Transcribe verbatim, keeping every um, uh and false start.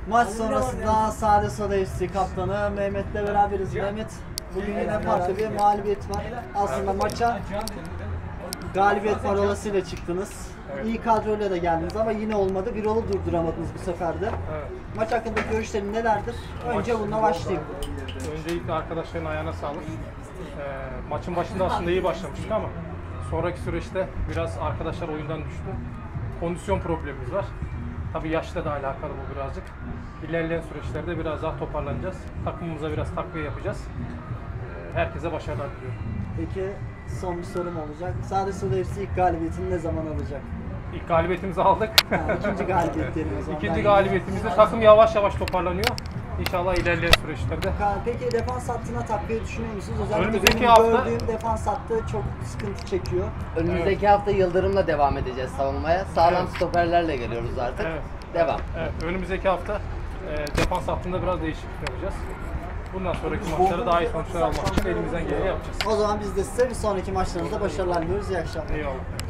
Maç sonrasında Sade Soda F C kaptanı Mehmet'le beraberiz. Mehmet, bugün yine farklı bir mağlubiyet var. Aslında maça galibiyet parolasıyla çıktınız. Evet. İyi kadroyla da geldiniz ama yine olmadı. Bir yolu durduramadınız bu sefer de. Evet. Maç hakkında görüşlerin nelerdir? Önce Maç- bununla başlayayım. Öncelikle arkadaşların ayağına sağlık. Ee, maçın başında aslında iyi başlamıştık ama sonraki süreçte biraz arkadaşlar oyundan düştü. Kondisyon problemimiz var. Tabii yaşla da alakalı bu birazcık. İlerleyen süreçlerde biraz daha toparlanacağız. Takımımıza biraz takviye yapacağız. Ee, herkese başarılar diliyorum. Peki son bir sorum olacak. Sade Soda F C ilk galibiyetini ne zaman alacak? İlk galibiyetimizi aldık. Ha, ikinci galibiyet diyelim o zaman. İkinci Ben- galibiyetimizde takım yavaş yavaş toparlanıyor. İnşallah ilerleyen süreçlerde. Ha, Peki defans hattına takviye düşünüyor musunuz? Özellikle Önümüzdeki benim hafta- gördüğüm defans hattı çok sıkıntı çekiyor. Önümüzdeki hafta Yıldırım'la devam edeceğiz savunmaya. Sağlam Evet. stoperlerle geliyoruz artık. Evet. Devam. Evet, önümüzdeki hafta e, defans hattında biraz değişiklik yapacağız. Bundan sonraki maçlara daha iyi sonuçlar almak için elimizden geleni yapacağız. O zaman biz de size bir sonraki maçlarınızda başarılar diliyoruz. İyi akşamlar. Eyvallah.